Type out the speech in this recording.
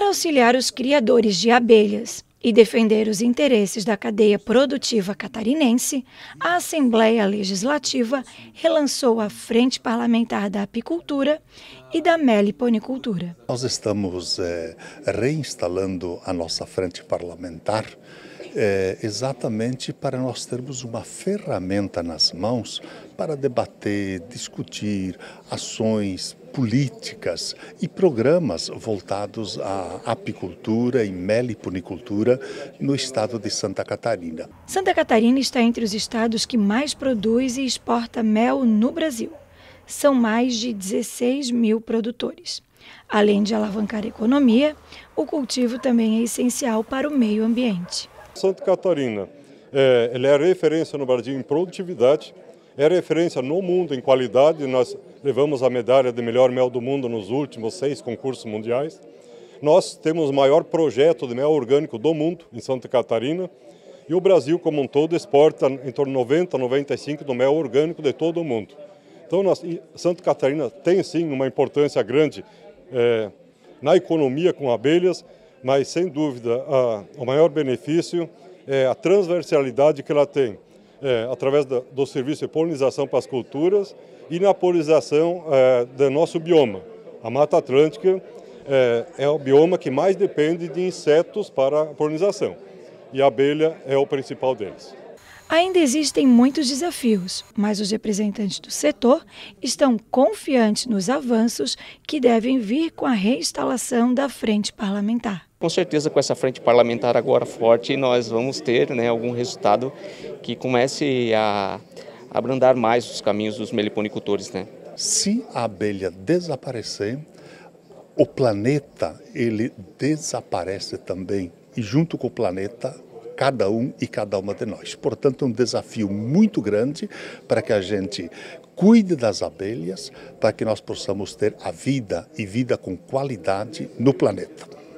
auxiliar os criadores de abelhas e defender os interesses da cadeia produtiva catarinense, a Assembleia Legislativa relançou a Frente Parlamentar da Apicultura e da Meliponicultura. Nós estamos reinstalando a nossa frente parlamentar exatamente para nós termos uma ferramenta nas mãos para debater, discutir ações políticas e programas voltados à apicultura e meliponicultura no estado de Santa Catarina. Santa Catarina está entre os estados que mais produz e exporta mel no Brasil. São mais de 16 mil produtores. Além de alavancar a economia, o cultivo também é essencial para o meio ambiente. Santa Catarina ela é referência no Brasil em produtividade, é referência no mundo em qualidade. Nós levamos a medalha de melhor mel do mundo nos últimos 6 concursos mundiais. Nós temos o maior projeto de mel orgânico do mundo em Santa Catarina. E o Brasil como um todo exporta em torno de 90% a 95% do mel orgânico de todo o mundo. Então Santa Catarina tem sim uma importância grande na economia com abelhas, mas sem dúvida o maior benefício é a transversalidade que ela tem. Através do serviço de polinização para as culturas e na polinização do nosso bioma. A Mata Atlântica é o bioma que mais depende de insetos para a polinização, e a abelha é o principal deles. Ainda existem muitos desafios, mas os representantes do setor estão confiantes nos avanços que devem vir com a reinstalação da frente parlamentar. Com certeza, com essa frente parlamentar agora forte, nós vamos ter algum resultado que comece a abrandar mais os caminhos dos meliponicultores. Se a abelha desaparecer, o planeta ele desaparece também, e junto com o planeta, cada um e cada uma de nós. Portanto, é um desafio muito grande para que a gente cuide das abelhas, para que nós possamos ter a vida e vida com qualidade no planeta.